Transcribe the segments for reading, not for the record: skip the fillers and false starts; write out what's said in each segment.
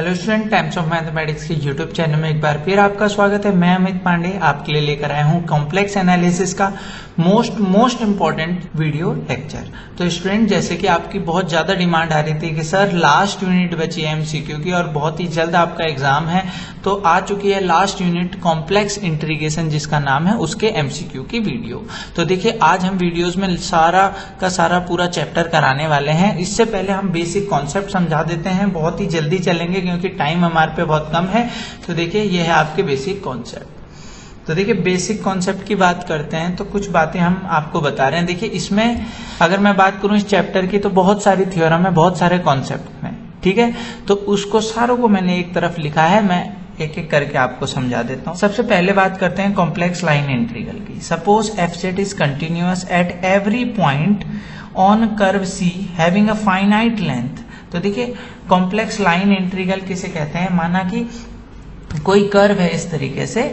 Hello student, Times of Mathematics के YouTube channel में एक बार फिर आपका स्वागत है। मैं अमित पांडे आपके लिए लेकर आया हूं कॉम्प्लेक्स एनालिसिस का मोस्ट इम्पोर्टेंट वीडियो लेक्चर। तो स्टूडेंट, जैसे कि आपकी बहुत ज्यादा डिमांड आ रही थी कि सर लास्ट यूनिट बची है एमसीक्यू की और बहुत ही जल्द आपका एग्जाम है, तो आ चुकी है लास्ट यूनिट कॉम्प्लेक्स इंटीग्रेशन जिसका नाम है, उसके एमसीक्यू की वीडियो। तो देखिए, आज हम वीडियोज में सारा का सारा पूरा चैप्टर कराने वाले हैं। इससे पहले हम बेसिक कॉन्सेप्ट समझा देते हैं, बहुत ही जल्दी चलेंगे क्योंकि टाइम हमारे पे बहुत कम है। तो देखिए, ये है आपके बेसिक कॉन्सेप्ट। तो देखिए, बेसिक कॉन्सेप्ट की बात करते हैं तो कुछ बातें हम आपको बता रहे हैं। देखिए, इसमें अगर मैं बात करूं इस चैप्टर की तो बहुत सारी थ्योरम है, बहुत सारे कॉन्सेप्ट हैं, ठीक है। तो उसको सारों को मैंने एक तरफ लिखा है, मैं एक एक करके आपको समझा देता हूं। सबसे पहले बात करते हैं कॉम्प्लेक्स लाइन इंटीग्रल की। Suppose f is continuous at every point on curve C having a finite length. तो देखिए, कॉम्प्लेक्स लाइन इंटीग्रल किसे कहते हैं? माना कि कोई कर्व है इस तरीके से,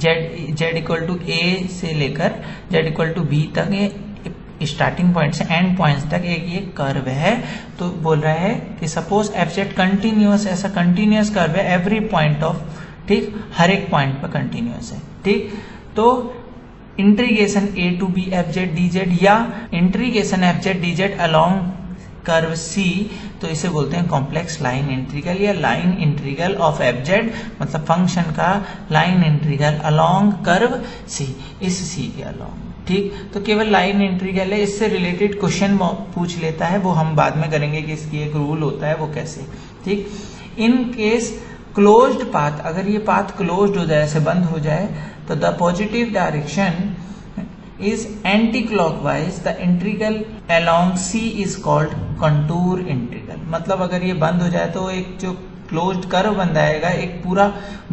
z इक्वल टू ए से लेकर z इक्वल टू बी तक, ये स्टार्टिंग पॉइंट से एंड पॉइंट तक एक ये कर्व है। तो बोल रहा है कि सपोज एफ जेड कंटिन्यूअस, ऐसा कंटिन्यूअस कर्व है एवरी पॉइंट ऑफ, ठीक, हर एक पॉइंट पर कंटिन्यूअस है, ठीक। तो integration A to B f Z D z या integration F Z D z along curve C, तो इसे बोलते हैं कॉम्प्लेक्स लाइन इंटीग्रल या line integral of F z, मतलब फंक्शन का line integral along curve C, इस सी के अलॉन्ग, ठीक। तो केवल लाइन इंटीग्रल है, इससे रिलेटेड क्वेश्चन पूछ लेता है, वो हम बाद में करेंगे कि इसकी एक रूल होता है वो कैसे, ठीक। इन केस क्लोज्ड पाथ, अगर ये पाथ क्लोज्ड हो जाए, ऐसे बंद हो जाए, तो the positive direction is anti-clockwise, the integral along C is called contour integral। मतलब अगर ये बंद हो जाए तो एक जो क्लोज्ड कर्व बन जाएगा, एक पूरा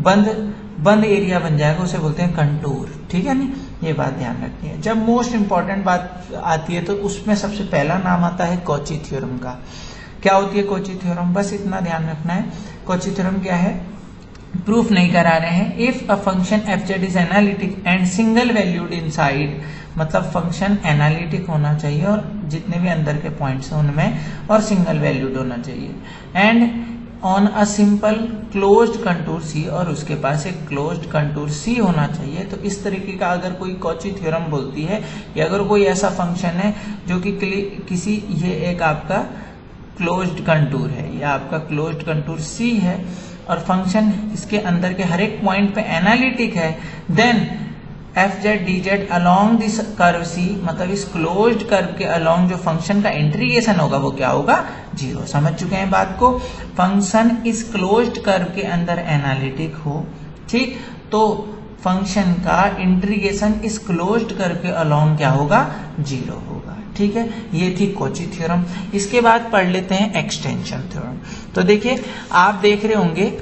बंद एरिया बन जाएगा, उसे बोलते हैं कंटूर, ठीक है नी। ये बात ध्यान रखनी है। जब मोस्ट इंपॉर्टेंट बात आती है तो उसमें सबसे पहला नाम आता है कॉची थ्योरम का। क्या होती है कॉची थ्योरम? बस इतना ध्यान रखना है। कॉची थ्योरम क्या है? प्रूफ नहीं करा रहे हैं। If a function F Z is analytic and single valued inside, मतलब फंक्शन एनालिटिक होना चाहिए और जितने भी अंदर के पॉइंट्स हैं उनमें, और सिंगल वैल्यूड होना चाहिए, and on a simple closed contour C, और उसके पास एक क्लोज्ड कंटूर सी होना चाहिए। तो इस तरीके का अगर कोई कॉची थ्योरम बोलती है कि अगर कोई ऐसा फंक्शन है जो कि किसी, ये एक आपका क्लोज्ड कंटूर है, ये आपका क्लोज्ड कंटूर सी है और फंक्शन इसके अंदर के हर एक पॉइंट पे एनालिटिक है, then F Z D z along this curve C, मतलब इस क्लोज्ड कर्व के अलॉन्ग जो फंक्शन का इंटीग्रेशन होगा वो क्या होगा? जीरो। समझ चुके हैं बात को? फंक्शन इस क्लोज्ड कर्व के अंदर एनालिटिक हो, ठीक, तो फंक्शन का इंटीग्रेशन इस क्लोज्ड कर्व के अलॉन्ग क्या होगा? जीरो होगा, ठीक है। ये थी कॉची थ्योरम। इसके बाद पढ़ लेते हैं एक्सटेंशन थ्योरम। तो देखिए, आप देख रहे होंगे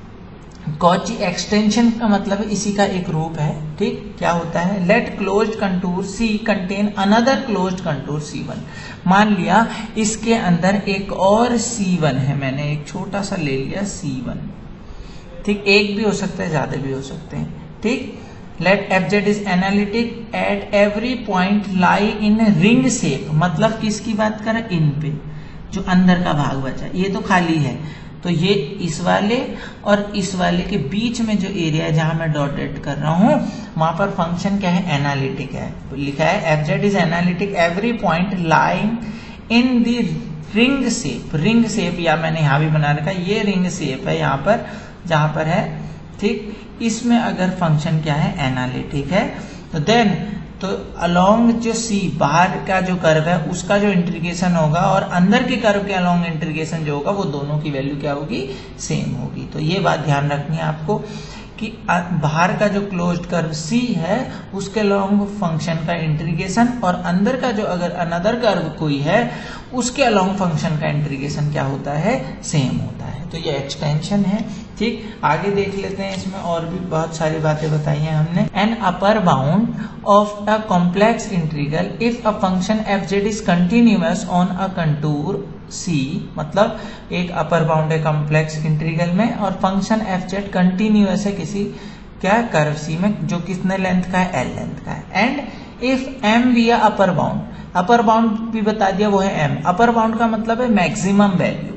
कॉची एक्सटेंशन का मतलब इसी का एक रूप है, ठीक। क्या होता है? Let closed contour C contain another closed contour C1। मान लिया इसके अंदर एक और C1 है, मैंने एक छोटा सा ले लिया C1, ठीक। एक भी हो सकता है, ज्यादा भी हो सकते हैं, ठीक। Let f Z is analytic at every point lie in ring shape, मतलब किसकी बात करें? इन पे जो अंदर का भाग बचा, ये तो खाली है, तो ये इस वाले और इस वाले के बीच में जो एरिया है जहां मैं डॉटेड कर रहा हूं, वहां पर फंक्शन क्या है? एनालिटिक है। तो लिखा है F Z is analytic every point lying in the ring shape. Ring shape या मैंने यहां भी बना रखा है, ये रिंग शेप है यहाँ पर, जहां पर है, ठीक। इसमें अगर फंक्शन क्या है? एनालिटिक है, तो देन तो अलोंग जो सी, बाहर का जो कर्व है उसका जो इंटीग्रेशन होगा और अंदर के कर्व के अलोंग इंटीग्रेशन जो होगा, वो दोनों की वैल्यू क्या होगी? सेम होगी। तो ये बात ध्यान रखनी है आपको कि बाहर का जो क्लोज्ड कर्व सी है उसके अलोंग फंक्शन का इंटीग्रेशन, और अंदर का जो अगर अनदर कर्व कोई है उसके अलोंग फंक्शन का इंटीग्रेशन क्या होता है? सेम होता है। तो ये एक्सटेंशन है, ठीक। आगे देख लेते हैं, इसमें और भी बहुत सारी बातें बताई हैं हमने। An upper bound of a complex integral if a function F Z is continuous on a contour C, मतलब एक अपर बाउंड है कॉम्प्लेक्स इंटीग्रल में और फंक्शन एफ जेड कंटिन्यूअस है किसी क्या कर्व सी में, जो कितने लेंथ का है? एल लेंथ का है। And if M be upper bound, upper bound भी बता दिया, वो है एम। अपर बाउंड का मतलब है मैक्सिमम वैल्यू,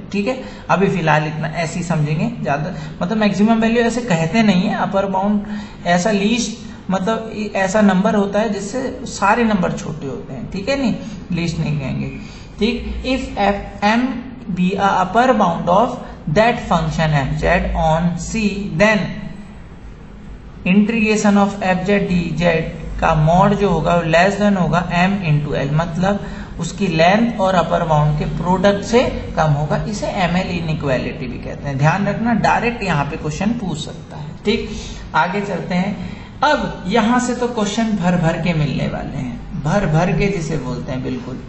ठीक है, अभी फिलहाल इतना ऐसे ही समझेंगे, ज्यादा मतलब मैक्सिमम वैल्यू ऐसे कहते नहीं है, अपर बाउंड ऐसा लीस्ट मतलब ऐसा नंबर होता है जिससे सारे नंबर छोटे होते हैं, ठीक है, नहीं लीस्ट नहीं कहेंगे, ठीक। If F M be a upper bound of that function F Z on C then integration of F Z D Z का मॉड जो होगा वो लेस देन होगा m इंटू एल, मतलब उसकी लेंथ और अपर बाउंड के प्रोडक्ट से कम होगा, इसे ML इनइक्वालिटी भी कहते हैं। ध्यान रखना, डायरेक्ट यहाँ पे क्वेश्चन पूछ सकता है, ठीक। आगे चलते हैं। अब यहां से तो क्वेश्चन भर भर के मिलने वाले हैं, भर भर के जिसे बोलते हैं, बिल्कुल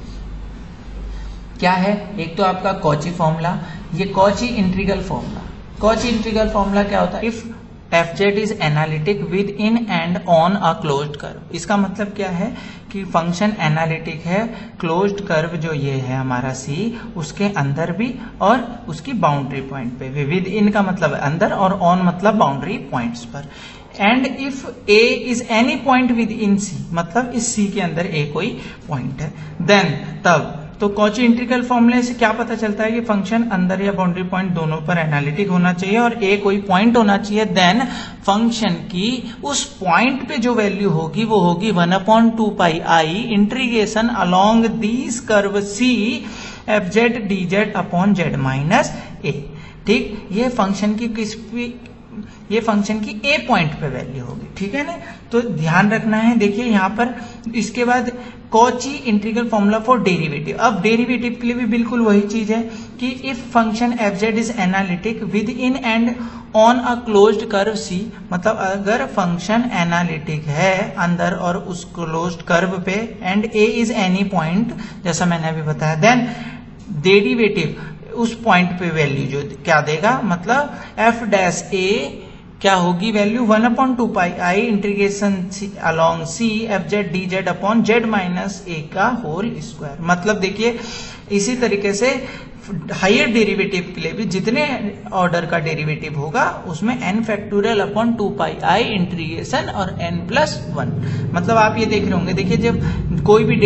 क्या है, एक तो आपका कॉची फॉर्मूला, ये Cauchy integral formula. Cauchy integral formula क्या होता है, if F Z is analytic within and on a closed curve. इसका मतलब क्या है कि फंक्शन एनालिटिक है क्लोज्ड कर्व जो ये है हमारा सी, उसके अंदर भी और उसकी बाउंड्री पॉइंट पे भी। विद इन का मतलब अंदर और ऑन मतलब बाउंड्री पॉइंट्स पर। And if A is any point within C, मतलब इस सी के अंदर ए कोई पॉइंट है, देन तब तो कॉची इंटीग्रल फॉर्मूले से क्या पता चलता है कि फंक्शन अंदर या बाउंड्री पॉइंट दोनों पर एनालिटिक होना चाहिए और ए कोई पॉइंट होना चाहिए। देन फंक्शन की उस पॉइंट पे जो वैल्यू होगी वो होगी 1/2 pi I integration along this curve C F Z D Z upon Z minus A, ठीक। ये फंक्शन की ये फंक्शन की ए पॉइंट पे वैल्यू होगी, ठीक है ना। तो ध्यान रखना है, देखिए यहाँ पर इसके बाद Cauchy integral formula for derivative. अब डेरिवेटिव के लिए भी बिल्कुल वही चीज है कि if function F Z is analytic within and on a closed curve C, मतलब अगर फंक्शन एनालिटिक है अंदर और उस क्लोज्ड कर्व पे and A is any point, जैसा मैंने अभी बताया, देन डेरिवेटिव उस पॉइंट पे वैल्यू जो क्या देगा, मतलब एफ डैश ए क्या होगी value 1/2 pi I integration along C F Z D Z upon Z minus A का होल स्क्वायर। मतलब देखिए इसी तरीके से हायर डेरिवेटिव के लिए भी जितने ऑर्डर का डेरिवेटिव होगा उसमें n factorial upon 2 pi I integration और n+1। मतलब आप ये देख रहे होंगे, देखिए जब कोई भी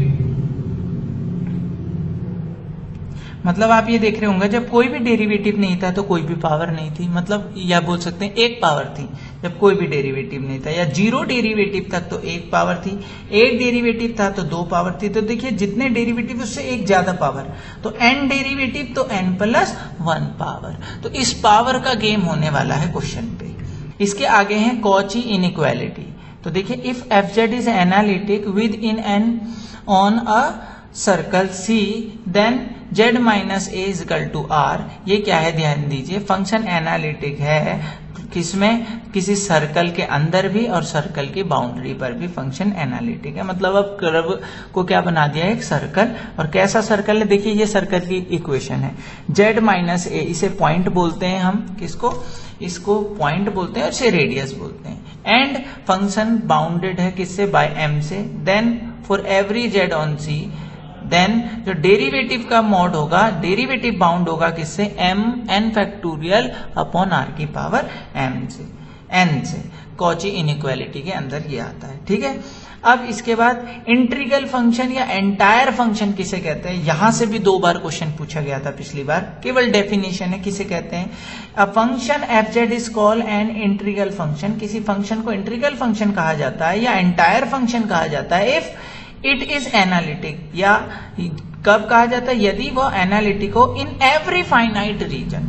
जब कोई भी डेरिवेटिव नहीं था तो कोई भी पावर नहीं थी, मतलब या बोल सकते हैं एक पावर थी जब कोई भी डेरिवेटिव नहीं था, या 0 डेरिवेटिव तक तो एक पावर थी, 1 डेरिवेटिव था तो 2 पावर थी। तो देखिए जितने डेरिवेटिव उससे एक ज्यादा पावर, तो n डेरिवेटिव तो n+1 पावर। तो इस पावर का गेम होने वाला है क्वेश्चन पे। इसके आगे है कॉची इनइक्वालिटी। तो देखिए if F Z is analytic within and on a circle C then z minus A is equal to R. ये क्या है, ध्यान दीजिए, फंक्शन एनालिटिक है किसमें, किसी सर्कल के अंदर भी और सर्कल की बाउंड्री पर भी फंक्शन एनालिटिक है। मतलब अब कर्व को क्या बना दिया है, एक सर्कल। और कैसा सर्कल है, देखिए ये सर्कल की इक्वेशन है, z माइनस ए, इसे पॉइंट बोलते हैं हम, किसको, इसको पॉइंट बोलते हैं और इसे रेडियस बोलते हैं। एंड फंक्शन बाउंडेड है किससे, बाय m से। Then for every z on c, then जो डेरिवेटिव का मॉड होगा, डेरिवेटिव बाउंड होगा किससे, n फैक्टोरियल अपॉन r की पावर n से। कॉची इनइक्वालिटी के अंदर ये आता है, ठीक है। अब इसके बाद इंटीग्रल फंक्शन या एंटायर फंक्शन किसे कहते हैं, यहां से भी 2 बार क्वेश्चन पूछा गया था पिछली बार, केवल डेफिनेशन है, किसे कहते हैं। A function F Z is called an integral function. किसी फंक्शन को इंटीग्रल फंक्शन कहा जाता है या एंटायर फंक्शन कहा जाता है इफ इट इज एनालिटिक, या कब कहा जाता है, यदि वो एनालिटिक हो इन एवरी फाइनाइट रीजन।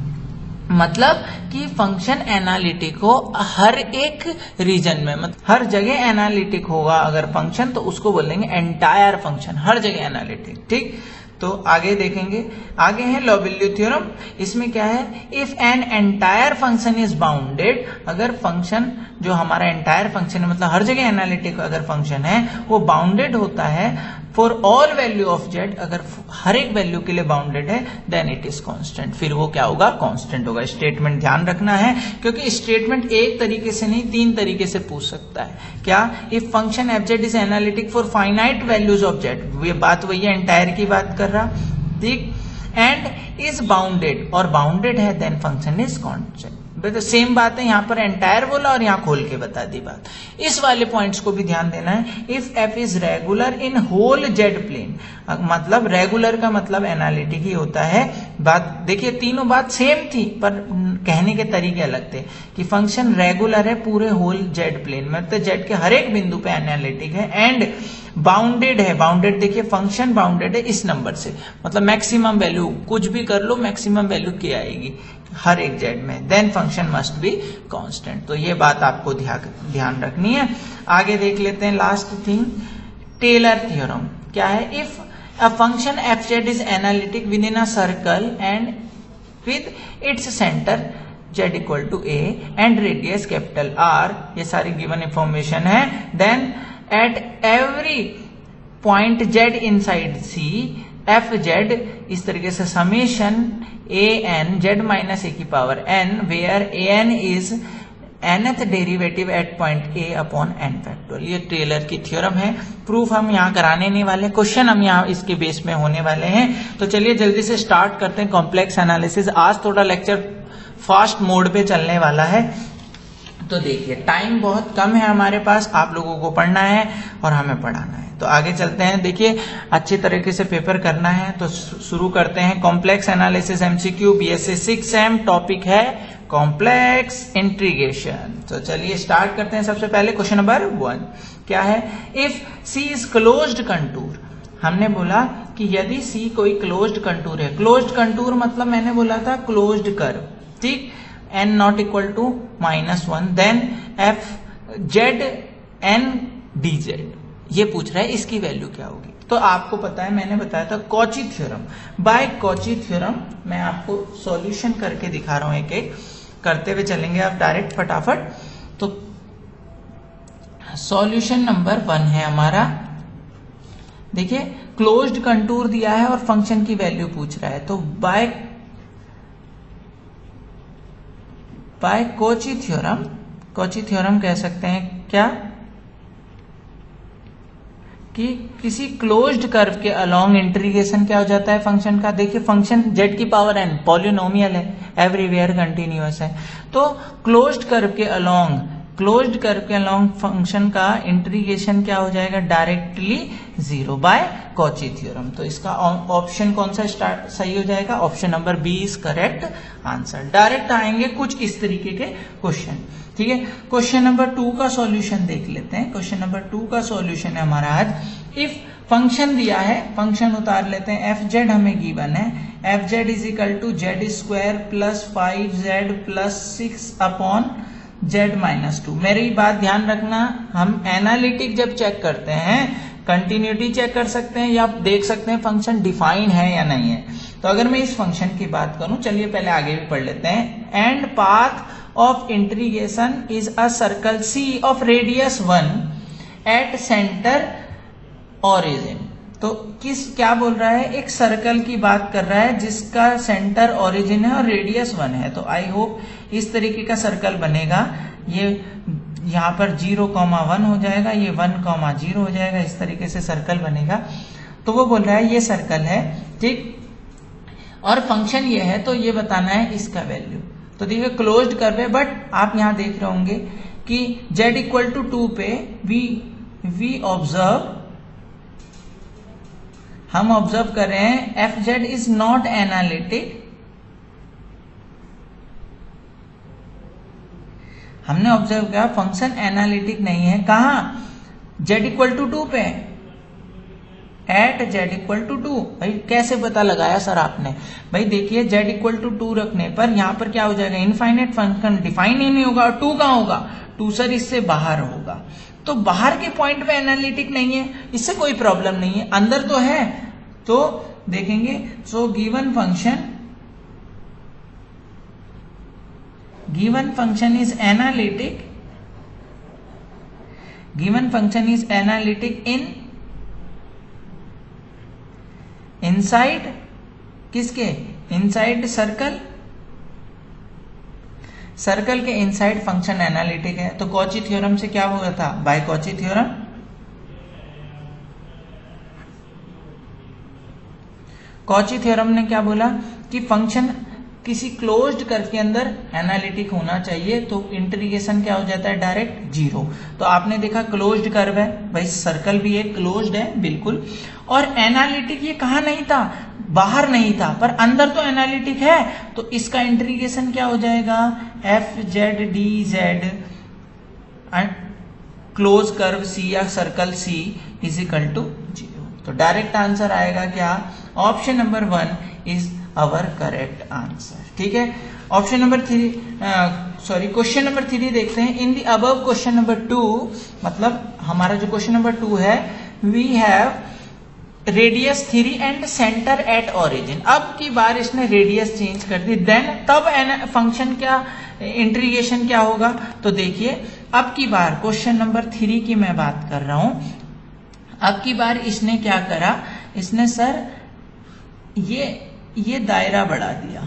मतलब कि फंक्शन एनालिटिक हो हर एक रीजन में, मतलब हर जगह एनालिटिक होगा अगर फंक्शन, तो उसको बोलेंगे एंटायर फंक्शन, हर जगह एनालिटिक, ठीक। तो आगे देखेंगे, आगे है लॉबिल्यू थ्योरम। इसमें क्या है, if an entire function is bounded, अगर फंक्शन जो हमारा एंटायर फंक्शन है, मतलब हर जगह एनालिटिक अगर फंक्शन है, वो बाउंडेड होता है for all value of Z, अगर हर एक वैल्यू के लिए बाउंडेड है, देन इट इज कांस्टेंट। फिर वो क्या होगा, कांस्टेंट होगा। स्टेटमेंट ध्यान रखना है, क्योंकि स्टेटमेंट एक तरीके से नहीं 3 तरीके से पूछ सकता है। क्या, if function F Z is analytic for finite values of Z, ये बात वही है, एंटायर की बात कर रहा, ठीक। एंड इज बाउंडेड, और बाउंडेड है, देन फंक्शन इज कांस्टेंट। तो सेम बात है, यहाँ पर एंटायर बोला और यहाँ खोल के बता दी बात। इस वाले पॉइंट्स को भी ध्यान देना है। If F is regular in whole Z plane, मतलब रेगुलर का मतलब एनालिटिक ही होता है। बात देखिए, तीनों बात सेम थी पर कहने के तरीके अलग थे कि फंक्शन रेगुलर है पूरे होल जेड प्लेन में, तो जेड के हर एक बिंदु पे एनालिटिक है, एंड बाउंडेड है। बाउंडेड देखिए, फंक्शन बाउंडेड है इस नंबर से, मतलब मैक्सिमम वैल्यू कुछ भी कर लो, मैक्सिमम वैल्यू क्या आएगी हर एक जेड में, then function must be constant. तो ये बात आपको ध्यान रखनी है। आगे देख लेते हैं लास्ट थिंग, टेलर थ्योरम क्या है। If a function F Z is analytic within a circle and with its centre z equal to A and radius capital R, ये सारी गिवन इंफॉर्मेशन है, then at every point z inside C F Z, इस तरीके से summation A N Z minus A की power N, where A N is nth derivative at point A upon N factorial. ये Taylor की theorem है। Proof हम यहाँ कराने नहीं वाले, क्वेश्चन हम यहाँ इसके बेस में होने वाले हैं। तो चलिए जल्दी से स्टार्ट करते हैं कॉम्प्लेक्स एनालिसिस। आज थोड़ा लेक्चर फास्ट मोड पे चलने वाला है, तो देखिए टाइम बहुत कम है हमारे पास, आप लोगों को पढ़ना है और हमें पढ़ाना है। तो आगे चलते हैं, देखिए अच्छी तरीके से पेपर करना है तो शुरू करते हैं। Complex analysis MCQ BSc 6M, topic है कॉम्प्लेक्स इंटीग्रेशन। तो चलिए स्टार्ट करते हैं। सबसे पहले क्वेश्चन नंबर 1 क्या है, if C is closed contour. हमने बोला कि यदि सी कोई क्लोज्ड कंटूर है, क्लोज्ड कंटूर मतलब मैंने बोला था क्लोज्ड कर्व, ठीक, n not equal to -1, then F Z N D Z, ये पूछ रहा है इसकी वैल्यू क्या होगी। तो आपको पता है, मैंने बताया था Cauchy theorem. By Cauchy theorem मैं आपको सॉल्यूशन करके दिखा रहा हूं, एक एक करते हुए चलेंगे आप डायरेक्ट फटाफट। तो सॉल्यूशन नंबर 1 है हमारा, देखिए क्लोज्ड कंटूर दिया है और फंक्शन की वैल्यू पूछ रहा है। तो by Cauchy theorem, Cauchy theorem कह सकते हैं क्या कि किसी क्लोज्ड कर्व के अलोंग इंटीग्रेशन क्या हो जाता है फंक्शन का। देखिए फंक्शन z की पावर n पॉलिनोमियल है, एवरीवेयर कंटिन्यूअस है, तो क्लोज्ड कर्व के अलोंग फंक्शन का इंटीग्रेशन क्या हो जाएगा, डायरेक्टली 0 बाय कॉची थ्योरम। तो इसका ऑप्शन कौन सा सही हो जाएगा, option number B is correct answer. Direct आएंगे कुछ इस तरीके के क्वेश्चन, ठीक है। क्वेश्चन नंबर 2 का सॉल्यूशन देख लेते हैं। क्वेश्चन नंबर 2 का सॉल्यूशन है हमारा आज, इफ फंक्शन दिया है, फंक्शन उतार लेते हैं, एफ जेड हमें गिवन है, F Z is equal to Z square plus 5z plus 6 upon z minus 2। मेरी बात ध्यान रखना, हम एनालिटिक जब चेक करते हैं कंटिन्यूटी चेक कर सकते हैं या देख सकते हैं फंक्शन डिफाइन है या नहीं है। तो अगर मैं इस फंक्शन की बात करूं, चलिए पहले आगे भी पढ़ लेते हैं। And path of integration is a circle C of radius 1 at centre origin. तो क्या बोल रहा है, एक सर्कल की बात कर रहा है जिसका सेंटर ओरिजिन है और रेडियस 1 है। तो आई होप इस तरीके का सर्कल बनेगा, ये यहाँ पर 0,1 हो जाएगा, ये 1,0 हो जाएगा, इस तरीके से सर्कल बनेगा। तो वो बोल रहा है ये सर्कल है, ठीक, और फंक्शन ये है, तो ये बताना है इसका वैल्यू। तो देखिए क्लोज्ड कर्व है, बट आप यहां देख रहे होंगे कि z इक्वल टू 2 पे हम ऑब्जर्व कर रहे हैं F Z is not analytic. हमने ऑब्जर्व किया फंक्शन एनालिटिक नहीं है, कहा z इक्वल टू 2 पे, एट z इक्वल टू 2। भाई कैसे पता लगाया सर आपने, भाई देखिए z इक्वल टू 2 रखने पर यहां पर क्या हो जाएगा, इनफाइनाइट फंक्शन डिफाइन ही नहीं होगा, और 2 कहां होगा, 2 सर इससे बाहर होगा। तो बाहर के पॉइंट पे एनालिटिक नहीं है, इससे कोई प्रॉब्लम नहीं है, अंदर तो है। तो देखेंगे, so given function is analytic in inside किसके, इनसाइड सर्कल के इनसाइड फंक्शन एनालिटिक है। तो कॉची थ्योरम से क्या हुआ था, by Cauchy theorem, Cauchy theorem ने क्या बोला कि फंक्शन किसी क्लोज्ड कर्व के अंदर एनालिटिक होना चाहिए, तो इंटीग्रेशन क्या हो जाता है, डायरेक्ट 0। तो आपने देखा क्लोज्ड कर्व है भाई, सर्कल भी एक क्लोज्ड है बिल्कुल, और एनालिटिक ये कहाँ नहीं था, बाहर नहीं था, पर अंदर तो एनालिटिक है, तो इसका इंटीग्रेशन क्या हो जाएगा, F Z D Z close curve C या circle C is equal to 0। तो डायरेक्ट आंसर आएगा क्या, option number 1 is our correct answer. ठीक है, ऑप्शन नंबर 3 क्वेश्चन नंबर 3 देखते हैं। In the above question number 2, मतलब हमारा जो क्वेश्चन नंबर 2 है, we have radius 3 and centre at origin. अब की बार इसने रेडियस चेंज कर दी, देन तब फंक्शन क्या, इंटीग्रेशन क्या होगा। तो देखिए अब की बार क्वेश्चन नंबर 3 की मैं बात कर रहा हूं। अब की बार इसने क्या करा, इसने सर ये दायरा बढ़ा दिया,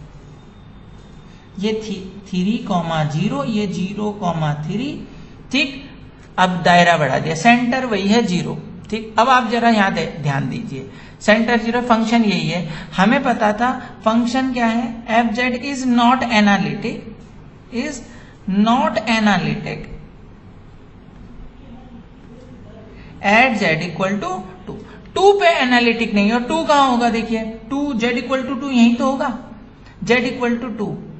ये 3,0, ये 0,3, ठीक। अब दायरा बढ़ा दिया, सेंटर वही है 0, ठीक। अब आप जरा यहां ध्यान दीजिए, सेंटर 0, फंक्शन यही है, हमें पता था फंक्शन क्या है, F Z is not analytic, is not analytic at Z equal to 2 पे एनालिटिक नहीं, और 2 कहां होगा, देखिए 2 जेड इक्वल टू 2 यही तो होगा, जेड इक्वल टू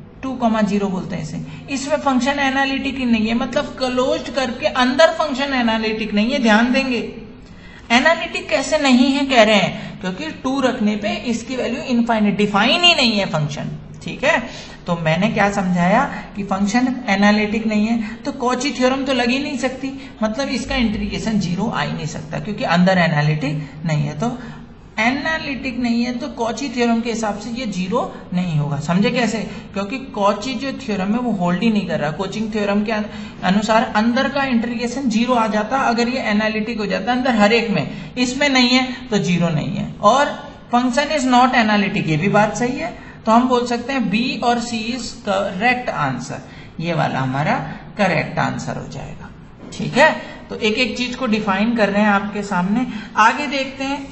2,0 बोलते हैं इसे। इसमें फंक्शन एनालिटिक ही नहीं है, मतलब क्लोज्ड कर्व के अंदर फंक्शन एनालिटिक नहीं है। ध्यान देंगे, एनालिटिक कैसे नहीं है कह रहे हैं, क्योंकि 2 रखने पे इसकी वैल्यू इनफाइनाइट, डिफाइन ही नहीं है फंक्शन। ठीक है, तो मैंने क्या समझाया कि फंक्शन एनालिटिक नहीं है, तो कॉची थ्योरम तो लग ही नहीं सकती, मतलब इसका इंटीग्रेशन 0 आ ही नहीं सकता, क्योंकि अंदर एनालिटिक नहीं है। तो एनालिटिक नहीं है तो कॉची थ्योरम के हिसाब से ये 0 नहीं होगा। समझे कैसे, क्योंकि कॉची जो थ्योरम है वो होल्ड ही नहीं कर रहा। कोचिंग थ्योरम के अनुसार अंदर का इंटीग्रेशन 0 आ जाता अगर ये एनालिटिक हो जाता अंदर हर एक में, इसमें नहीं है तो 0 नहीं है। और फंक्शन इज नॉट एनालिटिक, ये भी बात सही है, तो हम बोल सकते हैं बी और सी इज करेक्ट आंसर, ये वाला हमारा करेक्ट आंसर हो जाएगा। ठीक है, तो एक एक चीज को डिफाइन कर रहे हैं आपके सामने। आगे देखते हैं,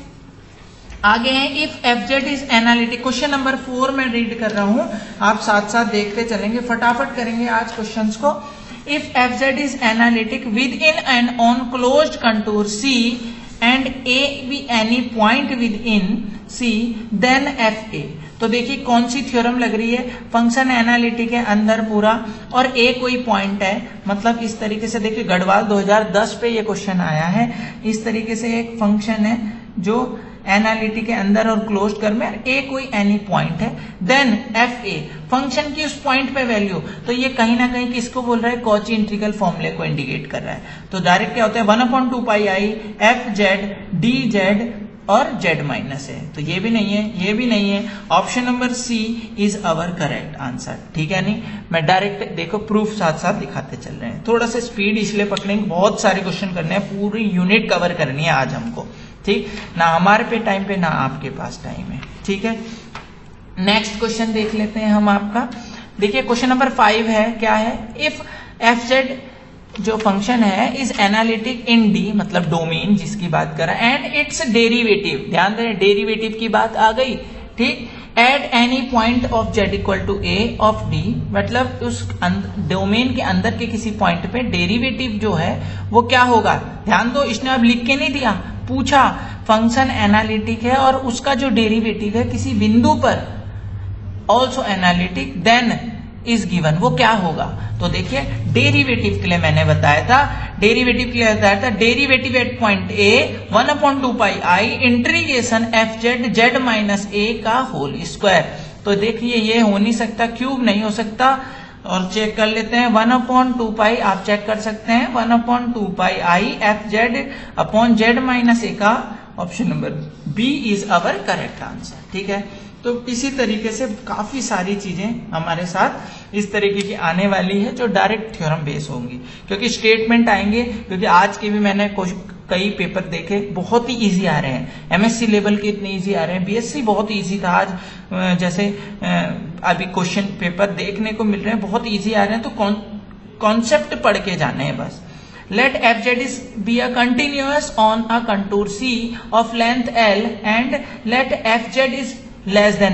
आगे है if F Z is analytic. Question number 4 में रीड कर रहा हूं, आप साथ साथ देखते चलेंगे, फटाफट करेंगे आज क्वेश्चंस को। If F Z is analytic within and on closed contour C and A be any point within C then F A. तो देखिए कौन सी थ्योरम लग रही है, फंक्शन एनालिटिक है अंदर पूरा और ए कोई पॉइंट है, मतलब इस तरीके से देखिए गढ़वाल 2010 पे ये क्वेश्चन आया है। इस तरीके से एक फंक्शन है जो एनालिटिक के अंदर और क्लोज्ड कर्व में, ए कोई एनी पॉइंट है, देन एफ ए फंक्शन की उस पॉइंट पे वैल्यू, तो ये कहीं ना कहीं किसको बोल रहा है, कॉची इंटीग्रल फॉर्मूले को इंडिकेट कर रहा है। तो डायरेक्ट क्या होता है 1/2 pi I F Z D Z और z माइनस है, तो ये भी नहीं है, ये भी नहीं है। Option number C is our correct answer. ठीक है, नहीं मैं डायरेक्ट देखो प्रूफ साथ साथ दिखाते चल रहे हैं, थोड़ा सा स्पीड इसलिए पकड़ेंगे, बहुत सारे क्वेश्चन करने हैं, पूरी यूनिट कवर करनी है आज हमको। ठीक, ना हमारे पे टाइम पे ना आपके पास टाइम है। ठीक है, नेक्स्ट क्वेश्चन देख लेते हैं हम आपका। देखिए क्वेश्चन नंबर 5 है, क्या है, इफ एफ जेड जो फंक्शन है इज एनालिटिक इन डी, मतलब डोमेन जिसकी बात कर रहा है, एंड इट्स डेरिवेटिव, ध्यान दें डेरिवेटिव की बात आ गई, ठीक, at any point of Z equal to A of D, मतलब उस डोमेन के अंदर के किसी पॉइंट पे डेरिवेटिव जो है वो क्या होगा। ध्यान दो, इसने अब लिख के नहीं दिया, पूछा फंक्शन एनालिटिक है और उसका जो डेरिवेटिव है किसी बिंदु पर also analytic then is given, वो क्या होगा। तो देखिए डेरिवेटिव के लिए मैंने बताया था, डेरिवेटिव के लिए बताया था derivative at point A 1/2 pi I integration F Z Z minus A का होल स्क्वायर। तो देखिए ये हो नहीं सकता, क्यूब नहीं हो सकता, और चेक कर लेते हैं 1/2 पाई, आप चेक कर सकते हैं 1/2 pi I F Z upon Z minus A का, option number B is our correct answer. ठीक है, तो इसी तरीके से काफी सारी चीजें हमारे साथ इस तरीके की आने वाली है जो डायरेक्ट थ्योरम बेस होंगी, क्योंकि स्टेटमेंट आएंगे, क्योंकि आज के भी मैंने कई पेपर देखे बहुत ही इजी आ रहे हैं, एमएससी लेवल के इतने इजी आ रहे हैं, बीएससी बहुत इजी था आज, जैसे अभी क्वेश्चन पेपर देखने को मिल रहे हैं बहुत इजी आ रहे हैं, तो कॉन्सेप्ट पढ़ के जाने हैं बस। Let fz is be a continuous on a contour C of length L and let fz is less than m।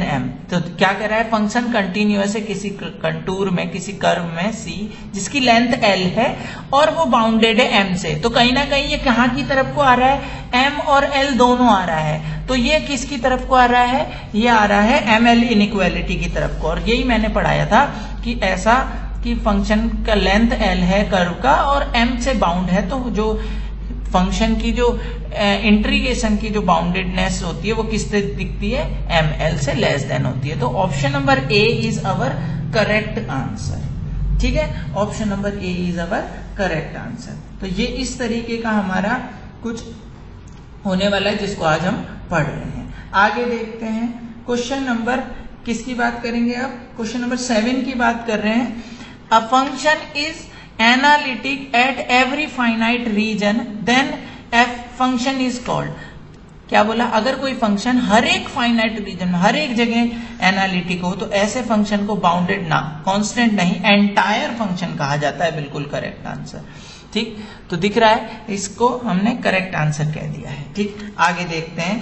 तो क्या कह रहा है, फंक्शन कंटिन्यूअस है किसी कंटूर में, किसी कर्व में सी, जिसकी लेंथ एल है और वो बाउंडेड है एम से। तो कहीं ना कहीं ये कहाँ की तरफ को आ रहा है, एम और एल दोनों आ रहा है। तो ये किसकी तरफ को आ रहा है, ये आ रहा है एम एल इनइक्वालिटी की तरफ को। और यही मैंने पढ़ाया था कि ऐसा कि फंक्शन का लेंथ एल है कर्व का और एम से बाउंड है, तो जो फंक्शन की जो इंटीग्रेशन की जो बाउंडेडनेस होती है वो किससे दिखती है, एम एल से लेस देन होती है। तो option number A is our correct answer. ठीक है, option number A is our correct answer. तो ये इस तरीके का हमारा कुछ होने वाला है जिसको आज हम पढ़ रहे हैं। आगे देखते हैं क्वेश्चन नंबर किसकी बात करेंगे, अब क्वेश्चन नंबर 7 की बात कर रहे हैं। A function is analytic at every finite region then F function is called. क्या बोला, अगर कोई फंक्शन हर एक फाइनाइट रीजन में हर एक जगह एनालिटिक हो तो ऐसे फंक्शन को बाउंडेड ना, कांस्टेंट नहीं, एंटायर फंक्शन कहा जाता है। बिल्कुल करेक्ट आंसर। ठीक, तो दिख रहा है, इसको हमने करेक्ट आंसर कह दिया है। ठीक, आगे देखते हैं।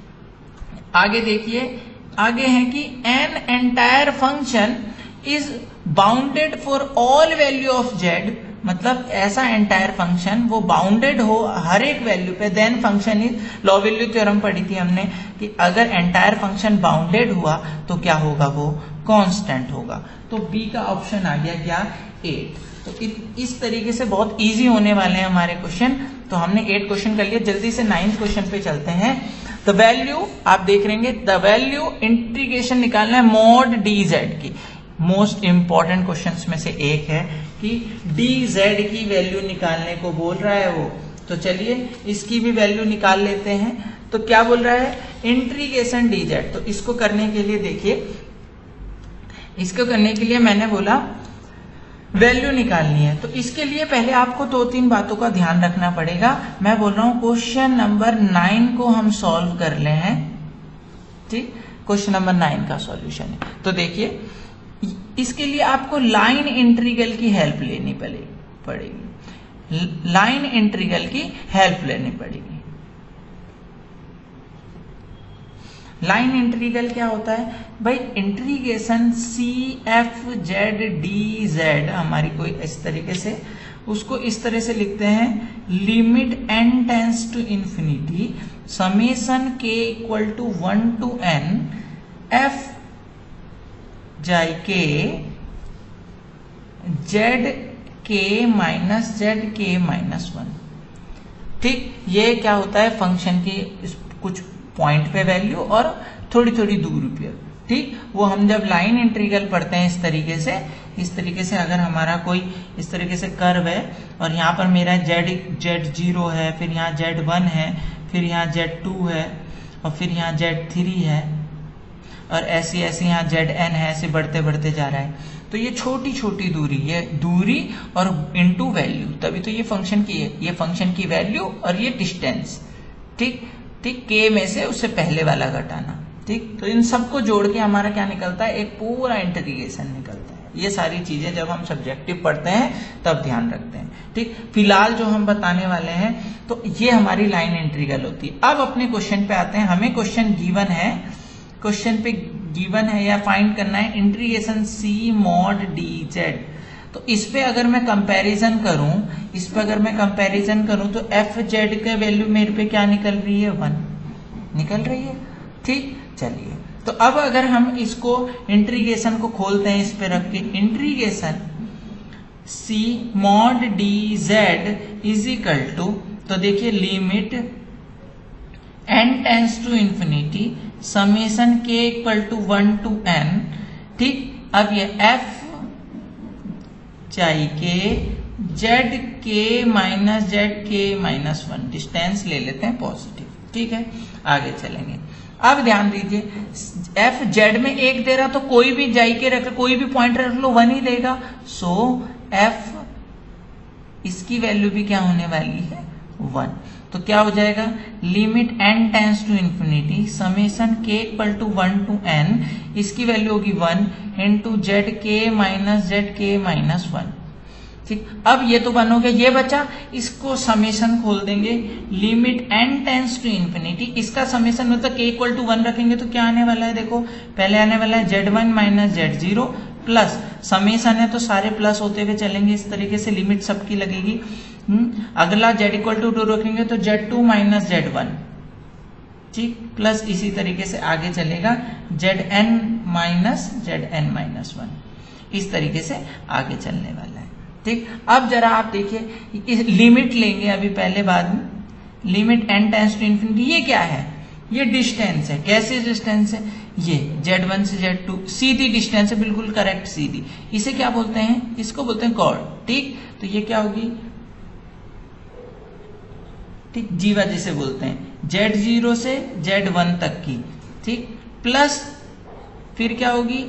आगे देखिए, आगे है कि an entire function is bounded for all value of Z, मतलब ऐसा एंटायर फंक्शन वो बाउंडेड हो हर एक वैल्यू पे, then function is, law value theorem पढ़ी थी हमने कि अगर एंटायर फंक्शन बाउंडेड हुआ तो क्या होगा, वो कांस्टेंट होगा। तो बी का ऑप्शन आ गया क्या, 8। तो इस तरीके से बहुत इजी होने वाले हैं हमारे क्वेश्चन। तो हमने 8 क्वेश्चन कर लिए। जल्दी से 9th क्वेश्चन पे चलते हैं। द वैल्यू आप देख रहेंगे, द वैल्यू इंटीग्रेशन निकालना है मॉड डी जेड की। मोस्ट इंपॉर्टेंट क्वेश्चंस में से एक है कि डी जेड की वैल्यू निकालने को बोल रहा है वो। तो चलिए इसकी भी वैल्यू निकाल लेते हैं। तो क्या बोल रहा है, इंटीग्रेशन डी जेड। तो इसको करने के लिए देखिए, इसको करने के लिए मैंने बोला वैल्यू निकालनी है। तो इसके लिए पहले आपको 2-3 बातों का ध्यान रखना पड़ेगा। मैं बोल रहा हूं क्वेश्चन नंबर 9 को हम सॉल्व कर ले हैं। ठीक, क्वेश्चन नंबर 9 का सॉल्यूशन है। तो देखिए, इसके लिए आपको लाइन इंटीग्रल की हेल्प लेनी पड़ेगी। लाइन इंटीग्रल की हेल्प लेनी पड़ेगी। लाइन इंटीग्रल क्या होता है भाई, integration C F Z D Z हमारी कोई इस तरीके से, उसको इस तरह से लिखते हैं, limit N tends to infinity summation K equal to 1 to n F जाई के Z K minus Z K minus 1। ठीक, ये क्या होता है, फंक्शन की कुछ पॉइंट पे वैल्यू और थोड़ी थोड़ी दूर पे। ठीक, वो हम जब लाइन इंटीग्रल पढ़ते हैं इस तरीके से अगर हमारा कोई इस तरीके से कर्व है और यहाँ पर मेरा Z0 है, फिर यहाँ Z1 है, फिर यहाँ Z2 है और फिर यहाँ Z3 है और ऐसी यहाँ Zn है, ऐसे बढ़ते बढ़ते जा रहा है। तो ये छोटी छोटी दूरी, ये दूरी और इनटू वैल्यू, तभी तो ये फंक्शन की है, ये फंक्शन की वैल्यू और ये डिस्टेंस। ठीक, के में से उससे पहले वाला घटाना। ठीक, तो इन सबको जोड़ के हमारा क्या निकलता है, एक पूरा इंटीग्रेशन निकलता है। ये सारी चीजें जब हम सब्जेक्टिव पढ़ते हैं तब ध्यान रखते हैं। ठीक, फिलहाल जो हम बताने वाले हैं तो ये हमारी लाइन इंटीग्रल होती है। अब अपने क्वेश्चन पे आते हैं। हमें क्वेश्चन गिवन है, क्वेश्चन पे गिवन है या फाइंड करना है integration C mod D Z. तो इस पे अगर मैं कंपैरिजन करूं, तो एफ जेड का वैल्यू मेरे पे क्या निकल रही है, 1 निकल रही है। ठीक, चलिए तो अब अगर हम इसको इंटीग्रेशन को खोलते हैं, इस पे रख के integration C mod D Z is equal to, तो देखिए limit n tends to infinity summation k equal to 1 to n। ठीक, अब ये f चाहे के Z K minus Z K minus 1 distance ले लेते हैं पॉजिटिव। ठीक है, आगे चलेंगे। अब ध्यान दीजिए, एफ जेड में 1 दे रहा तो कोई भी जाई के रख, कोई भी पॉइंट रख लो 1 ही देगा। सो एफ इसकी वैल्यू भी क्या होने वाली है, 1। तो क्या हो जाएगा, limit n tends to infinity summation k equal to 1 to n, इसकी वैल्यू होगी 1 इंटू जेड के माइनस 1। ठीक, अब ये तो बन हो गया, ये बचा, इसको समेशन खोल देंगे, limit n tends to infinity, इसका समेशन मतलब k इक्वल टू 1 रखेंगे तो क्या आने वाला है, देखो पहले आने वाला है z1 minus z0 plus summation है तो सारे प्लस होते हुए चलेंगे, इस तरीके से लिमिट सबकी लगेगी। अगला z इक्वल टू 2 रखेंगे तो z2 माइनस z1, ठीक, प्लस इसी तरीके से आगे चलेगा zn माइनस zn माइनस 1, इस तरीके से आगे चलने वाला है। ठीक, अब जरा आप देखिए लिमिट लेंगे अभी पहले बाद में, limit n tends to infinity, ये क्या है, ये डिस्टेंस है, कैसे डिस्टेंस है, ये z1 से z2 सीधी डिस्टेंस है, बिल्कुल करेक्ट सीधी, इसे क्या बोलते हैं, इसको बोलते हैं कॉर्ड। ठीक, तो ये क्या होगी, ठीक, जीवा जिसे बोलते हैं, z0 से z1 तक की, ठीक, प्लस फिर क्या होगी,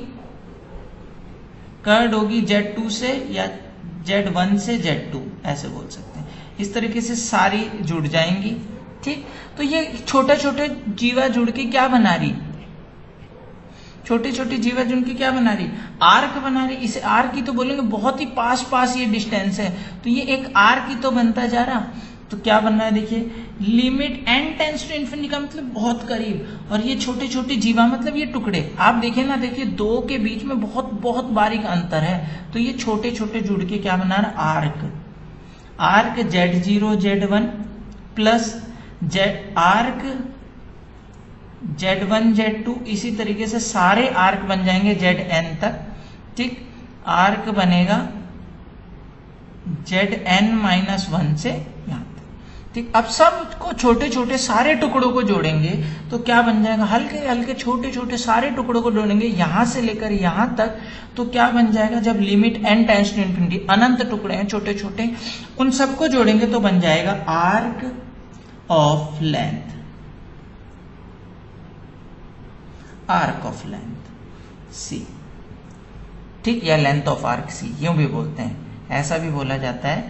कर्ड होगी z2 से या z1 से z2, ऐसे बोल सकते हैं, इस तरीके से सारी जुड़ जाएंगी। ठीक, तो ये छोटे छोटे जीवा जुड़ के क्या बना रही, छोटे छोटे जीवा जुड़ के क्या बना रही, आर्क बना रही। इसे आर्क ही तो बोलेंगे, बहुत ही पास पास ये डिस्टेंस है, तो ये एक आर्क ही तो बनता जा रहा। तो क्या बन रहा है, देखिए limit n tends to infinity का मतलब बहुत करीब, और ये छोटे छोटे जीवा मतलब ये टुकड़े, आप देखिए ना, देखिए दो के बीच में बहुत बहुत बारीक अंतर है, तो ये छोटे छोटे जुड़ के क्या बना रहा, arc, arc z0 z1 plus arc z1 z2, इसी तरीके से सारे आर्क बन जाएंगे zn तक। ठीक, आर्क बनेगा zn माइनस 1 से यहां तक। ठीक, अब सबको छोटे छोटे सारे टुकड़ों को जोड़ेंगे तो क्या बन जाएगा, हल्के हल्के छोटे छोटे सारे टुकड़ों को जोड़ेंगे यहां से लेकर यहां तक, तो क्या बन जाएगा, जब limit n tends to infinity, अनंत टुकड़े हैं छोटे छोटे, उन सबको जोड़ेंगे तो बन जाएगा arc of length, arc of length C. ठीक, या लेंथ ऑफ आर्क सी यूं भी बोलते हैं, ऐसा भी बोला जाता है,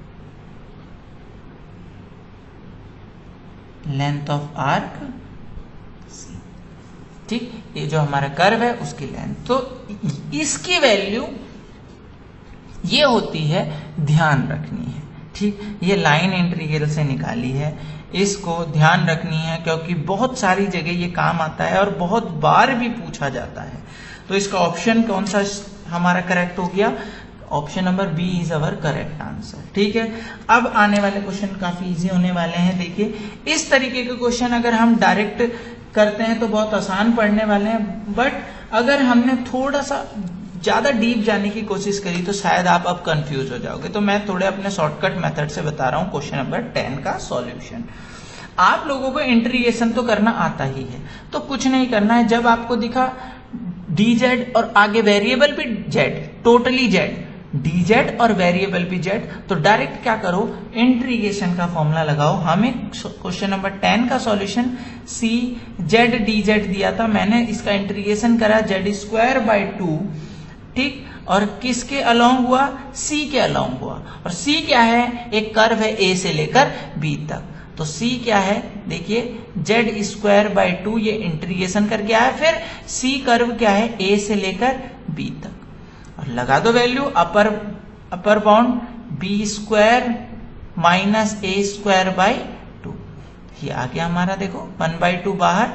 लेंथ ऑफ आर्क सी। ठीक, ये जो हमारा कर्व है उसकी लेंथ, तो इसकी वैल्यू ये होती है, ध्यान रखनी है। ठीक, ये लाइन इंटीग्रल से निकाली है, इसको ध्यान रखनी है क्योंकि बहुत सारी जगह ये काम आता है और बहुत बार भी पूछा जाता है। तो इसका ऑप्शन कौन सा हमारा करेक्ट हो गया, option number B is our correct answer. ठीक है, अब आने वाले क्वेश्चन काफी इजी होने वाले हैं। देखिए इस तरीके के क्वेश्चन अगर हम डायरेक्ट करते हैं तो बहुत आसान पढ़ने वाले हैं, बट अगर हमने थोड़ा सा ज्यादा डीप जाने की कोशिश करी तो शायद आप अब कंफ्यूज हो जाओगे। तो मैं थोड़े अपने शॉर्टकट मेथड से बता रहा हूं क्वेश्चन नंबर 10 का सॉल्यूशन। आप लोगों को इंटीग्रेशन तो करना आता ही है, तो कुछ नहीं करना है, जब आपको दिखा dz और आगे वेरिएबल भी z, टोटली z, dz और वेरिएबल भी z, तो डायरेक्ट क्या करो, इंटीग्रेशन का फॉर्मूला लगाओ। हमें क्वेश्चन नंबर 10 का सॉल्यूशन c z dz दिया था, मैंने इसका इंटीग्रेशन करा z²/2। ठीक, और किसके अलोंग हुआ, c के अलोंग हुआ, और c क्या है, एक कर्व है a से लेकर b तक, तो c क्या है, देखिए z²/2, ये इंटीग्रेशन करके आया, फिर c कर्व क्या है, a से लेकर b तक, और लगा दो value, upper bound b² minus a²/2, ये आ गया हमारा, देखो 1/2 बाहर,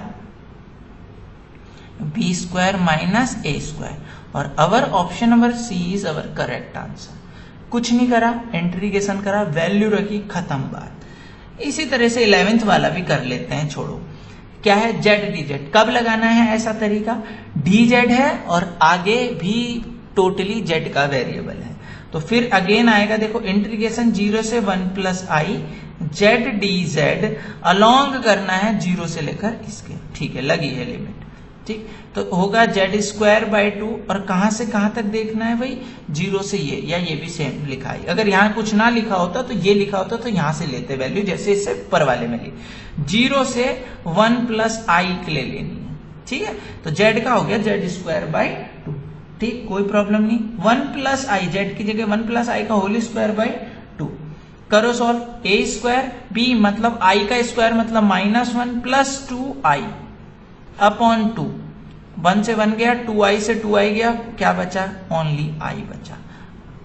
b² माइनस a², और our option number C is our correct answer. कुछ नहीं करा, इंटीग्रेशन करा, वैल्यू रखी, खत्म बात। इसी तरह से 11th वाला भी कर लेते हैं, छोड़ो। क्या है, z dz, कब लगाना है ऐसा तरीका, dz है और आगे भी टोटली z का वेरिएबल है, तो फिर अगेन आएगा, देखो इंटीग्रेशन 0 से 1 plus i z dz, along करना है 0 से लेकर इसके। ठीक है, लगी है लिमिट। ठीक, तो होगा z²/2, और कहां से कहां तक देखना है भाई, 0 से ये, या ये भी सेम लिखा है। अगर यहाँ कुछ ना लिखा होता तो ये लिखा होता तो यहां से लेते वैल्यू, जैसे इससे पर वाले में ली, 0 से 1 प्लस आई ले लेनी है। ठीक है, तो z का हो गया z²/2। ठीक, कोई प्रॉब्लम नहीं, 1 प्लस आई, z की जगह 1 प्लस आई का होल²/2 करो सॉल्व। a² b मतलब i का स्क्वायर मतलब -1 प्लस 2i अपॉन 2, 1 से 1 गया, 2i से 2i गया, क्या बचा, ओनली i बचा।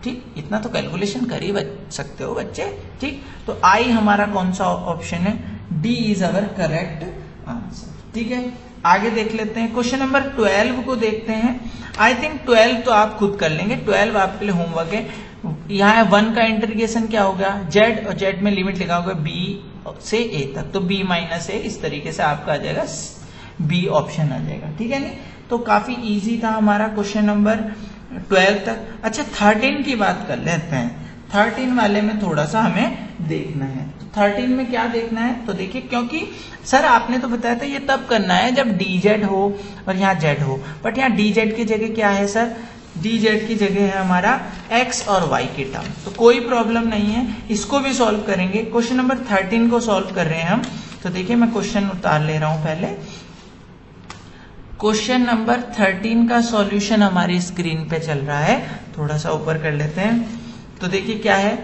ठीक, इतना तो कैलकुलेशन कर ही सकते हो बच्चे। ठीक, तो आई हमारा कौन सा ऑप्शन है, D is our correct answer. ठीक है, आगे देख लेते हैं, क्वेश्चन नंबर 12 को देखते हैं। आई थिंक 12 तो आप खुद कर लेंगे, 12 आपके लिए होमवर्क है। यहाँ 1 का इंटीग्रेशन क्या होगा, जेड, और जेड में लिमिट लिखा होगा बी से ए तक, तो बी माइनस ए, इस तरीके से आपका आ जाएगा बी ऑप्शन आ जाएगा। ठीक है, नहीं तो काफी इजी था हमारा क्वेश्चन नंबर 12 तक। अच्छा 13 की बात कर लेते हैं, 13 वाले में थोड़ा सा हमें देखना है। तो 13 में क्या देखना है, तो देखिए, क्योंकि सर आपने तो बताया था ये तब करना है जब डी जेड हो और यहाँ जेड हो, बट यहाँ डी जेड की जगह क्या है सर, डी जेड की जगह है हमारा एक्स और वाई की टर्म, तो कोई प्रॉब्लम नहीं है, इसको भी सॉल्व करेंगे। क्वेश्चन नंबर 13 को सॉल्व कर रहे हैं हम, तो देखिए मैं क्वेश्चन उतार ले रहा हूं पहले। क्वेश्चन नंबर 13 का सॉल्यूशन हमारी स्क्रीन पे चल रहा है, थोड़ा सा ऊपर कर लेते हैं। तो देखिए क्या है,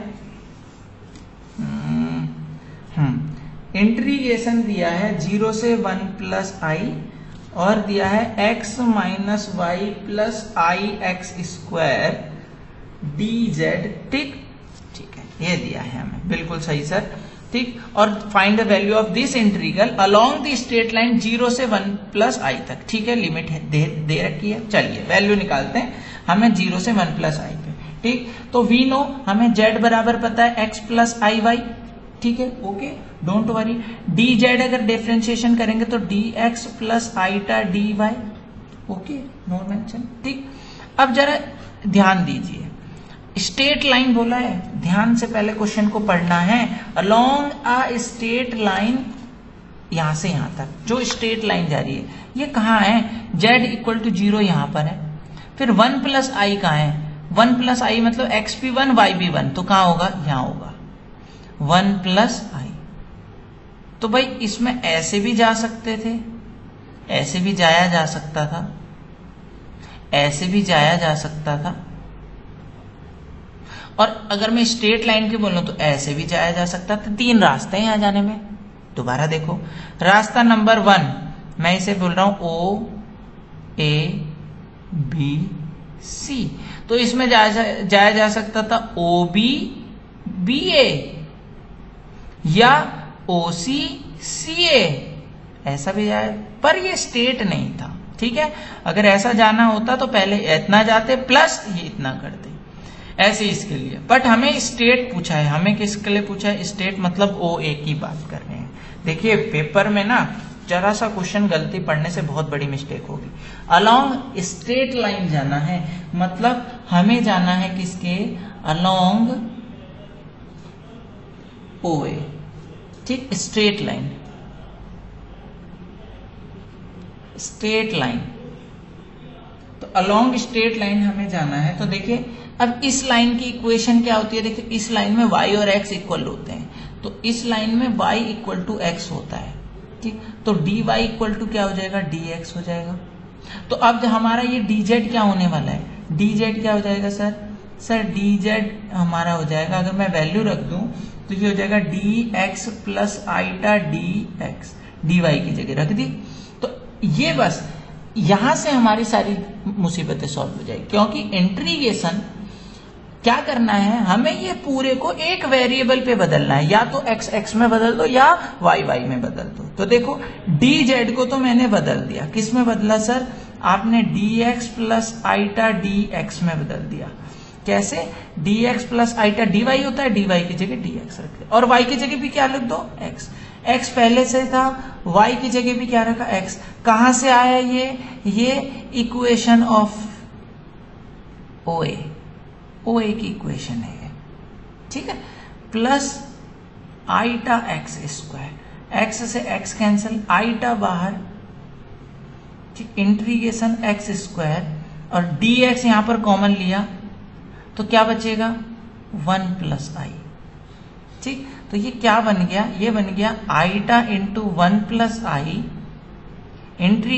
इंटीग्रेशन दिया है 0 से 1 प्लस आई और दिया है x minus y plus i x square d z. ठीक, ठीक है, ये दिया है हमें, बिल्कुल सही सर। ठीक, और find the value of this integral along the straight line 0 से 1 प्लस आई तक। ठीक है, लिमिट है दे रखी है, चलिए वैल्यू निकालते हैं हमें 0 से 1 प्लस आई पे। ठीक, तो वी नो हमें z बराबर पता है x प्लस आई वाई। ठीक है, okay, don't worry. D z अगर डिफरेंशिएशन करेंगे तो d x plus iota d y, okay, no mention. ठीक, अब जरा ध्यान दीजिए, स्ट्रेट लाइन बोला है, ध्यान से पहले क्वेश्चन को पढ़ना है। अलोंग अ स्ट्रेट लाइन, यहां से यहां तक जो स्ट्रेट लाइन जा रही है, ये कहाँ है, z इक्वल टू 0 यहां पर है। फिर 1 प्लस आई कहाँ है, 1 प्लस आई मतलब एक्स भी 1 वाई भी 1, तो कहाँ होगा, यहां होगा 1 प्लस आई। तो भाई इसमें ऐसे भी जा सकते थे, ऐसे भी जाया जा सकता था, ऐसे भी जाया जा सकता था, और अगर मैं स्ट्रेट लाइन की बोलूं तो ऐसे भी जाया जा सकता था। 3 रास्ते हैं यहां जाने में। दोबारा देखो, रास्ता नंबर 1 मैं इसे बोल रहा हूं ओ ए बी सी, तो इसमें जाया जा सकता था ओ बी बी ए या ओ सी सी ए, ऐसा भी जाए, पर ये स्ट्रेट नहीं था। ठीक है, अगर ऐसा जाना होता तो पहले इतना जाते प्लस ये इतना करते, ऐसे इसके लिए। बट हमें स्ट्रेट पूछा है, हमें किसके लिए पूछा है, स्ट्रेट मतलब ओ ए की बात कर रहे हैं। देखिए पेपर में ना जरा सा क्वेश्चन गलती पढ़ने से बहुत बड़ी मिस्टेक होगी। अलोंग स्ट्रेट लाइन जाना है, मतलब हमें जाना है किसके, अलोंग ओ ए। ठीक, स्ट्रेट लाइन, स्ट्रेट लाइन, तो अलोंग स्ट्रेट लाइन हमें जाना है। तो देखिए अब इस लाइन की इक्वेशन क्या होती है, देखिए इस लाइन में y और x इक्वल होते हैं, तो इस लाइन में y इक्वल टू x होता है। ठीक, तो dy इक्वल टू क्या हो जाएगा, dx हो जाएगा। तो अब हमारा ये dz क्या होने वाला है, dz क्या हो जाएगा सर, dz हमारा हो जाएगा, अगर मैं वैल्यू रख दूं तो ये हो जाएगा dx plus iota dx, dy की जगह रख दी। तो ये बस यहां से हमारी सारी मुसीबतें सॉल्व हो जाएगी, क्योंकि इंटीग्रेशन क्या करना है, हमें ये पूरे को एक वेरिएबल पे बदलना है, या तो x x में बदल दो या y y में बदल दो। तो देखो dz को तो मैंने बदल दिया, किस में बदला सर, आपने dx प्लस आईटा dx में बदल दिया। कैसे, dx प्लस आईटा dy होता है, dy की जगह dx रख दिया, और y की जगह भी क्या लिख दो, x। x पहले से था, y की जगह भी क्या रखा, x। कहां से आया ये इक्वेशन ऑफ OA, OA की इक्वेशन है ये। ठीक है, plus iota x square, x से x कैंसिल, आईटा बाहर, ठीक, इंटीग्रेशन x स्क्वायर और dx यहां पर कॉमन लिया तो क्या बचेगा, 1 प्लस आई। ठीक, तो ये क्या बन गया, ये बन गया iota into 1 plus i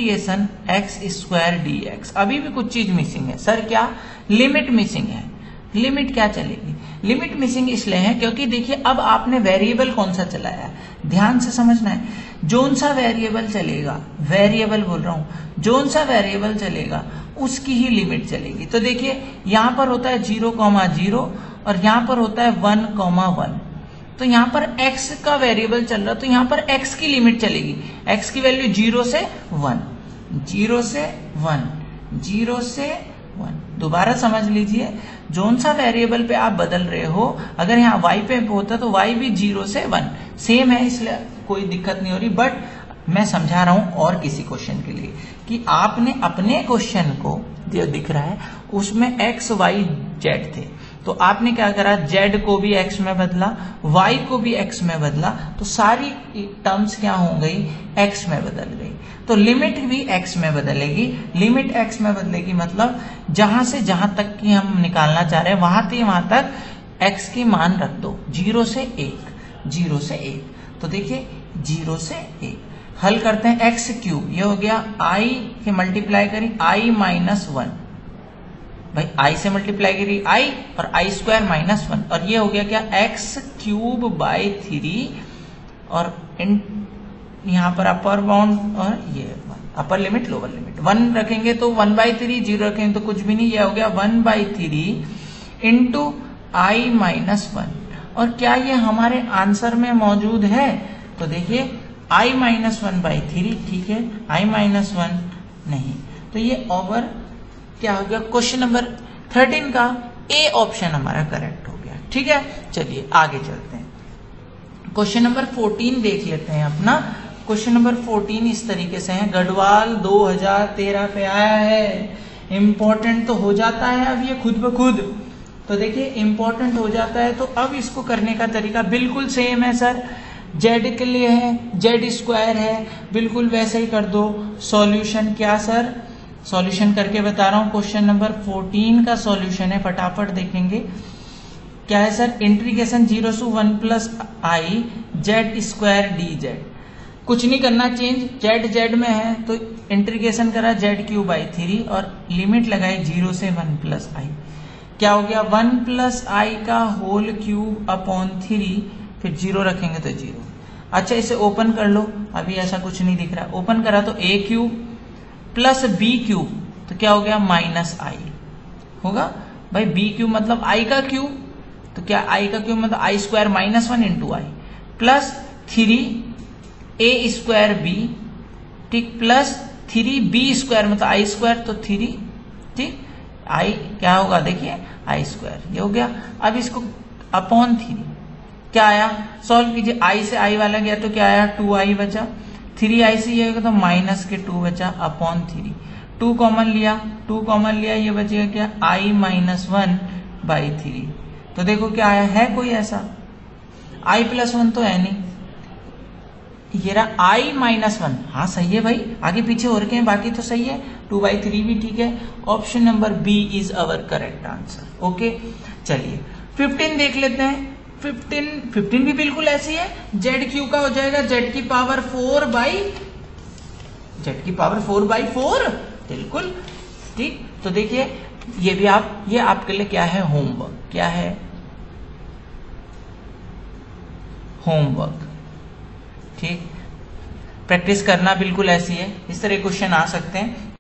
integration x square dx। अभी भी कुछ चीज मिसिंग है सर, क्या, लिमिट मिसिंग है। लिमिट क्या चलेगी? लिमिट मिसिंग इसलिए है क्योंकि देखिए अब आपने वेरिएबल कौन सा चलाया है, ध्यान से समझना है। जोन सा वेरिएबल चलेगा, वेरिएबल बोल रहा हूं, जोन सा वेरिएबल चलेगा उसकी ही लिमिट चलेगी। तो देखिए यहां पर होता है 0,0 और यहां पर होता है 1,1। तो यहां पर x का वेरिएबल चल रहा, तो यहां पर x की लिमिट चलेगी। x की वैल्यू 0 से 1, 0 से 1, 0 से 1। दोबारा समझ लीजिए, जोन सा वेरिएबल पे आप बदल रहे हो, अगर यहाँ y पे होता तो y भी 0 से 1 सेम है, इसलिए कोई दिक्कत नहीं हो रही। बट मैं समझा रहा हूं और किसी क्वेश्चन के लिए कि आपने अपने क्वेश्चन को जो दिख रहा है उसमें x y z थे, तो आपने क्या करा, z को भी x में बदला, y को भी x में बदला, तो सारी टर्म्स क्या हो गई, x में बदल गई। तो लिमिट भी x में बदलेगी, लिमिट x में बदलेगी मतलब जहां से जहां तक की हम निकालना चाह रहे हैं वहां तक x की मान रख दो, 0 से 1, 0 से 1। तो देखिए 0 से 1 हल करते हैं, x क्यूब ये हो गया i के मल्टीप्लाई करी i माइनस 1, भाई i से मल्टीप्लाई करी i और i स्क्वायर माइनस 1, और ये हो गया क्या, x क्यूब बाई 3 और यहां पर अपर बाउंड और ये अपर लिमिट लोअर लिमिट 1 रखेंगे तो 1/3, 0 रखेंगे तो कुछ भी नहीं, ये हो गया 1/3 इंटू i माइनस 1। और क्या ये हमारे आंसर में मौजूद है? तो देखिए i माइनस 1/3, ठीक है, i माइनस 1 नहीं, तो ये ओवर क्या हो गया, क्वेश्चन नंबर 13 का ए ऑप्शन हमारा करेक्ट हो गया। ठीक है, चलिए आगे चलते हैं, क्वेश्चन नंबर 14 देख लेते हैं अपना। क्वेश्चन नंबर 14 इस तरीके से है, गढ़वाल 2013 पे आया है, इंपॉर्टेंट तो हो जाता है अब ये खुद ब खुद। तो देखिए इंपॉर्टेंट हो जाता है तो अब इसको करने का तरीका बिल्कुल सेम है सर, z के लिए है, z स्क्वायर है, बिल्कुल वैसे ही कर दो। सॉल्यूशन क्या सर, सॉल्यूशन करके बता रहा हूं, क्वेश्चन नंबर 14 का सॉल्यूशन है, फटाफट देखेंगे क्या है सर, इंटीग्रेशन 0 से 1 plus i z square dz। कुछ नहीं करना चेंज, z में है तो इंटीग्रेशन करा z क्यूब बाई 3 और लिमिट लगाई 0 से 1 प्लस i, क्या हो गया 1 प्लस i का होल क्यूब अपॉन 3, फिर 0 रखेंगे तो 0। अच्छा इसे ओपन कर लो, अभी ऐसा कुछ नहीं दिख रहा, ओपन करा तो a cube plus b cube, तो क्या हो गया माइनस i होगा, भाई b क्यूब मतलब i का क्यूब, तो क्या i का क्यूब मतलब i square minus 1 into i plus 3a square b, ठीक, प्लस 3b स्क्वायर मतलब i स्क्वायर, तो 3, ठीक, i क्या होगा देखिए i स्क्वायर, ये हो गया। अब इसको अपॉन 3 क्या आया, सॉल्व कीजिए, i से i वाला गया तो क्या आया 2i बचा, 3i से ये होगा तो माइनस के 2 बचा अपॉन 3, 2 कॉमन लिया, 2 कॉमन लिया, ये बचेगा क्या i माइनस 1/3। तो देखो क्या आया है, कोई ऐसा i प्लस 1 तो है नहीं, ये रहा i माइनस 1, हाँ सही है भाई, आगे पीछे हो रखे हैं बाकी तो सही है, 2/3 भी ठीक है। Option number B is our correct answer. Okay चलिए 15 देख लेते हैं, 15 भी बिल्कुल ऐसी है, जेड क्यू का हो जाएगा जेड की पावर 4/4, बिल्कुल ठीक। तो देखिए ये भी ये आपके लिए क्या है, होमवर्क, क्या है होमवर्क, ठीक, प्रैक्टिस करना बिल्कुल ऐसी है, इस तरह क्वेश्चन आ सकते हैं।